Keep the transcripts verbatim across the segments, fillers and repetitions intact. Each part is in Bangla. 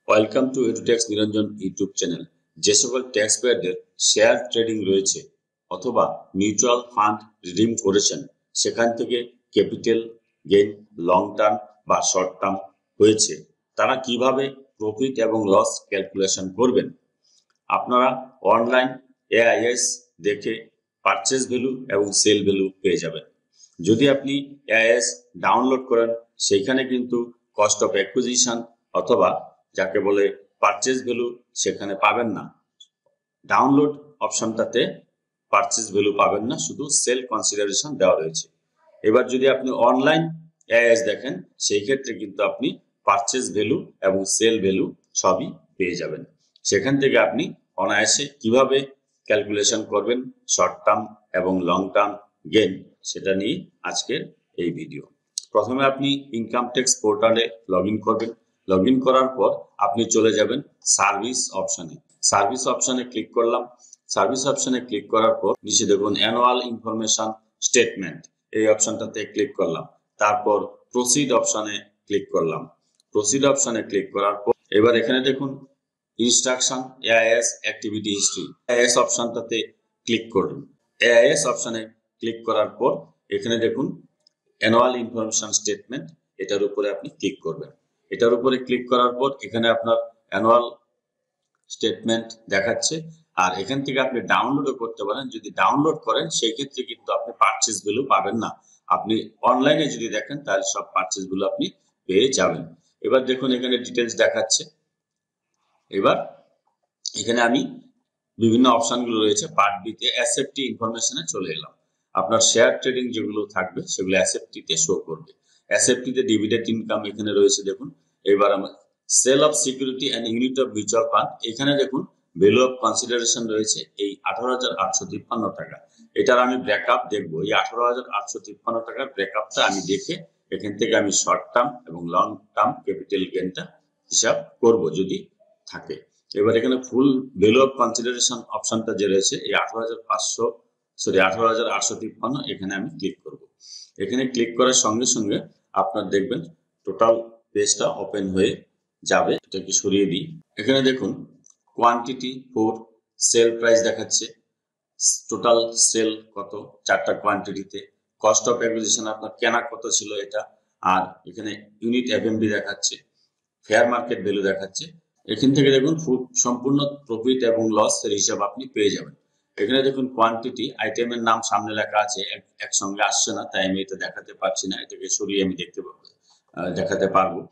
Welcome to Edutex Niranjan YouTube channel. যে সকল ট্যাক্স পেয়ারদের শেয়ার ট্রেডিং রয়েছে অথবা মিউচুয়াল ফান্ড রিডিম করেছেন, সেখান থেকে ক্যাপিটাল গেইন লং টার্ম বা শর্ট টার্ম হয়েছে, তারা কিভাবে প্রফিট এবং লস ক্যালকুলেশন করবেন। আপনারা অনলাইন এআইএস দেখে পারচেজ ভ্যালু এবং সেল ভ্যালু পেয়ে যাবেন। যদি আপনি এআইএস ডাউনলোড করেন, সেইখানে কিন্তু কস্ট অফ অ্যাকুইজিশন অথবা যাকে বলে পারচেজ ভ্যালু সেখানে পাবেন না। ডাউনলোড অপশনটাতে পারচেজ ভ্যালু পাবেন না, শুধু সেল কনসিডারেশন দেওয়া রয়েছে। এবার যদি আপনি অনলাইন এআইএস দেখেন, সেই ক্ষেত্রে কিন্তু আপনি পারচেজ ভ্যালু এবং সেল ভ্যালু সবই পেয়ে যাবেন। সেখান থেকে আপনি অনায়াসে কিভাবে ক্যালকুলেশন করবেন শর্ট টার্ম এবং লং টার্ম গেইন, সেটা নিয়ে আজকের এই ভিডিও। প্রথমে আপনি ইনকাম ট্যাক্স পোর্টালে লগ ইন করবেন। লগ ইন করার পর আপনি চলে যাবেন সার্ভিস অপশনে। সার্ভিস অপশনে ক্লিক করলাম। সার্ভিস অপশনে ক্লিক করার পর নিচে দেখুন অ্যানুয়াল ইনফরমেশন স্টেটমেন্ট, এই অপশনটাতে ক্লিক করলাম। তারপর প্রসিড অপশনে ক্লিক করলাম। প্রসিড অপশনে ক্লিক করার পর এবার এখানে দেখুন instruction AIS activity history, AIS অপশনটাতে ক্লিক করুন। এআইএস অপশনে ক্লিক করার পর এখানে দেখুন অ্যানুয়াল ইনফরমেশন স্টেটমেন্ট, এটার উপরে আপনি ক্লিক করবেন। এটার উপরে ক্লিক করার পর এখানে আপনার অ্যানুয়াল স্টেটমেন্ট দেখাচ্ছে, আর এখান থেকে আপনি ডাউনলোডও করতে পারেন। যদি ডাউনলোড করেন সেই ক্ষেত্রে কিন্তু আপনি পারচেজ ভ্যালু পাবেন না। আপনি অনলাইনে যদি দেখেন তাহলে সব পারচেজ ভ্যালু আপনি পেয়ে যাবেন। এবার দেখুন এখানে ডিটেলস দেখাচ্ছে। এবার এখানে আমি বিভিন্ন অপশনগুলো রয়েছে, পার্ট বিতে অ্যাসেপ্টি ইনফরমেশনে চলে এলাম। আপনার শেয়ার ট্রেডিং যেগুলো থাকবে সেগুলো অ্যাসেপ্টিতে শো করবে। অ্যাসেপ্টিতে ডিভিডেন্ড ইনকাম এখানে রয়েছে দেখুন। এবার আমার sale of security and unit of mutual fund, এখানে দেখুন ভ্যালু অফ কনসিডারেশন রয়েছে এই আঠারো হাজার আটশো তিপ্পান্ন টাকা। এটার আমি ব্রেকআপ দেখবো। এই আঠারো হাজার আটশো তিপ্পান্ন টাকার ব্রেকআপটা আমি দেখে এখান থেকে আমি শর্ট টার্ম এবং লং টার্ম ক্যাপিটাল গেইনটা হিসাব করব যদি থাকে। এবার এখানে ফুল ভ্যালু অফ কনসিডারেশন অপশনটা যে রয়েছে এই আঠারো হাজার পাঁচশো সরি আঠারো হাজার আটশো তিপ্পান্ন, এখানে আমি ক্লিক করব। এখানে ক্লিক করার সঙ্গে সঙ্গে আপনার দেখবেন টোটাল পেজটা ওপেন হয়ে যাবে। এটাকে সরিয়ে দিই। এখানে দেখুন কোয়ান্টিটি ফোর, সেল প্রাইস দেখাচ্ছে, টোটাল সেল কত চারটা কোয়ান্টিটিতে, কস্ট অফ অ্যাকুইজিশন আপনার কেনা কত ছিল এটা, আর এখানে ইউনিট এফএমডি দেখাচ্ছে, ফেয়ার মার্কেট ভ্যালু দেখাচ্ছে। এখান থেকে দেখুন সম্পূর্ণ প্রফিট এবং লস এর হিসাব আপনি পেয়ে যাবেন। এখানে দেখুন কোয়ান্টিটি, আইটেমের নাম সামনে লেখা আছে, একসঙ্গে আসছে না, তাই আমি এটা দেখাতে পারছি না। এটাকে সরিয়ে আমি দেখতে পাবো দেখাতে পারবো।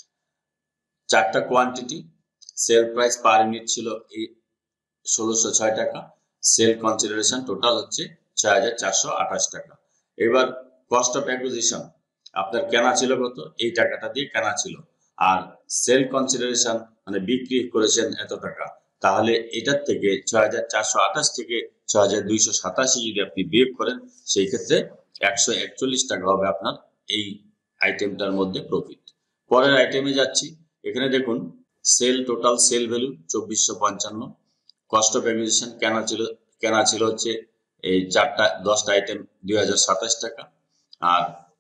চারটা quantity, sale price per unit ছিল এই ষোলোশো ছয় টাকা, সেল কনসিডারেশন টোটাল হচ্ছে ছয় হাজার চারশো আঠাশ টাকা। এবার কস্ট অফ অ্যাকুইজিশন আপনার কেনা ছিল কত, এই টাকাটা দিয়ে কেনা ছিল, আর সেল কনসিডারেশন মানে বিক্রি করেছেন এত টাকা, তাহলে এটার থেকে ছয় হাজার চারশো আঠাশ থেকে ছয় হাজার দুইশো সাতাশি যদি আপনি বিয়োগ করেন, সেই ক্ষেত্রে একশো একচল্লিশ টাকা হবে আপনার এই আইটেমটার মধ্যে প্রফিট। পরের আইটেমে যাচ্ছি। এখানে দেখুন সেল টোটাল সেল ভ্যালু চব্বিশশো পঞ্চান্ন, কস্ট অফ অ্যাকুইজিশন কেনা ছিল কেনা ছিল হচ্ছে এই চারটা দশটা আইটেম দুই হাজার সাতাশ টাকা, আর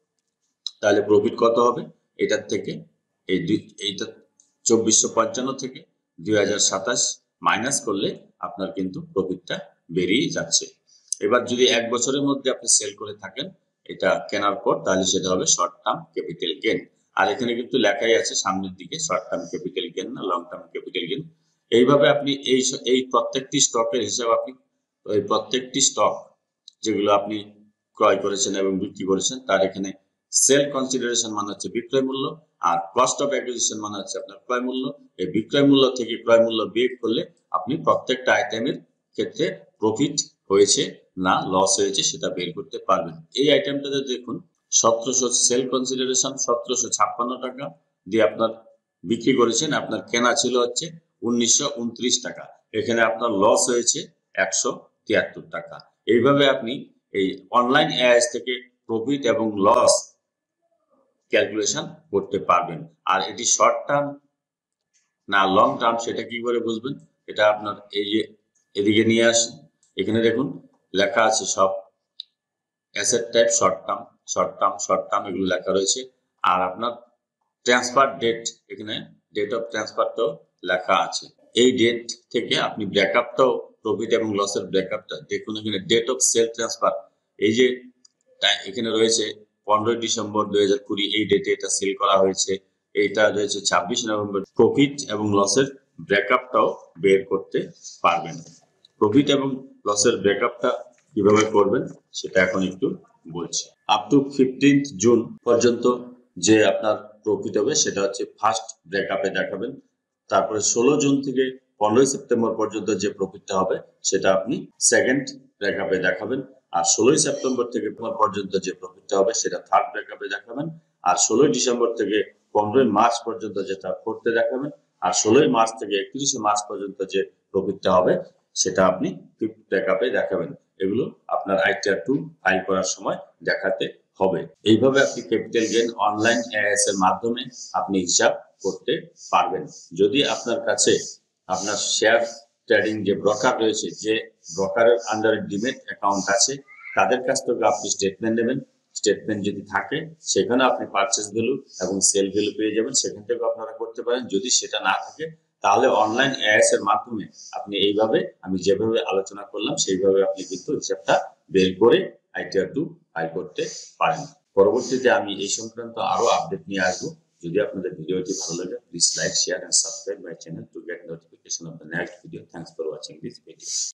তাহলে প্রফিট কত হবে এটার থেকে, এই এইটা চব্বিশশো পঞ্চান্ন থেকে দুই হাজার সাতাশ মাইনাস করলে আপনার কিন্তু প্রফিটটা বেরিয়ে যাচ্ছে। এবার যদি এক বছরের মধ্যে আপনি সেল করে থাকেন এটা কেনার পর, তাহলে সেটা হবে শর্ট টার্ম ক্যাপিটাল গেইন। আর এখানে কিন্তু লেখাই আছে সামনের দিকে শর্ট টার্ম ক্যাপিটাল গেইন না লং টার্ম ক্যাপিটাল গেইন। এইভাবে আপনি এই এই প্রত্যেকটি স্টকের হিসাব আপনি ওই প্রত্যেকটি স্টক যেগুলো আপনি ক্রয় করেছেন এবং বিক্রি করেছেন তার এখানে সেল কনসিডারেশন মানে হচ্ছে বিক্রয় মূল্য, আর কস্ট অফ অ্যাকুইজিশন মানে হচ্ছে আপনার ক্রয় মূল্য। এই বিক্রয় মূল্য থেকে ক্রয় মূল্য বিয়োগ করলে আপনি প্রত্যেকটা আইটেমের ক্ষেত্রে প্রফিট হয়েছে না লস হয়েছে সেটা বের করতে পারবেন। এই আইটেমটাতে দেখুন সতেরোশো সেল কনসিডারেশন সতেরোশো ছাপ্পান্ন টাকা দিয়ে আপনার বিক্রি করেছেন, আপনার কেনা ছিল হচ্ছে উনিশশো উনত্রিশ টাকা, এখানে আপনার লস হয়েছে একশো তিয়াত্তর টাকা। এইভাবে আপনি এই অনলাইন এআইএস থেকে প্রফিট এবং লস ক্যালকুলেশন করতে পারবেন। আর এটি শর্ট টার্ম না লং টার্ম সেটা কি করে বুঝবেন, এটা আপনার এই যে এদিকে নিয়ে আসেন। এখানে দেখুন লেখা আছে সব asset type short term short term short term এগুলো লেখা রয়েছে, আর আপনার ট্রান্সফার ডেট এখানে ডেট অফ ট্রান্সফারটাও লেখা আছে। এই ডেট থেকে আপনি ব্রেকআপটাও, প্রফিট এবং লসের ব্রেকআপটা দেখুন। এখানে ডেট অফ সেল ট্রান্সফার, এই যে এখানে রয়েছে পনেরোই ডিসেম্বর দুই হাজার কুড়ি, এই ডেটে এটা সেল করা হয়েছে। এইটা রয়েছে ছাব্বিশে নভেম্বর। প্রফিট এবং লসের ব্রেকআপটাও বের করতে পারবেন। প্রফিট এবং লসের ব্রেকআপটা কিভাবে করবেন সেটা এখন একটু বলছি। আপ টু ফিফটিন্থ জুন পর্যন্ত যে আপনার প্রফিট হবে সেটা হচ্ছে ফার্স্ট ব্রেকআপে দেখাবেন। তারপরে ষোলো জুন থেকে পনেরোই সেপ্টেম্বর পর্যন্ত যে প্রফিটটা হবে সেটা আপনি সেকেন্ড ব্রেকআপে দেখাবেন। আর ষোলোই সেপ্টেম্বর থেকে পর্যন্ত যে প্রফিটটা হবে সেটা থার্ড ব্রেকআপে দেখাবেন। আর ষোলোই ডিসেম্বর থেকে পনেরোই মার্চ পর্যন্ত যেটা করতে দেখাবেন। আর ষোলোই মার্চ থেকে একত্রিশে মার্চ পর্যন্ত যে প্রফিটটা হবে সেটা আপনি ফিফথ ব্রেকআপে দেখাবেন। এগুলো আপনার আইটিআর টু ফাইল করার সময় দেখাতে হবে। এইভাবে আপনি ক্যাপিটাল গেইন অনলাইন এআইএস এর মাধ্যমে আপনি হিসাব করতে পারবেন। যদি আপনার কাছে আপনার শেয়ার ট্রেডিং যে ব্রোকার রয়েছে, যে ব্রোকারের আন্ডারে ডিমেট অ্যাকাউন্ট আছে, তাদের কাছ থেকে আপনি স্টেটমেন্ট নেবেন। স্টেটমেন্ট যদি থাকে সেখানে আপনি পারচেজ ভ্যালু এবং সেল ভ্যালু পেয়ে যাবেন, সেখান থেকে আপনারা করতে পারেন। যদি সেটা না থাকে তাহলে অনলাইন এআইএস এর মাধ্যমে আপনি এইভাবে আমি যেভাবে আলোচনা করলাম সেইভাবে আপনি কিন্তু হিসাবটা বের করে আইটিআর টু ফাইল করতে পারেন। পরবর্তীতে আমি এই সংক্রান্ত আরো আপডেট নিয়ে আসবো। যদি আপনাদের ভিডিওটি ভালো লাগে, please like, share and subscribe my channel to get notification of the next video. Thanks for watching this video.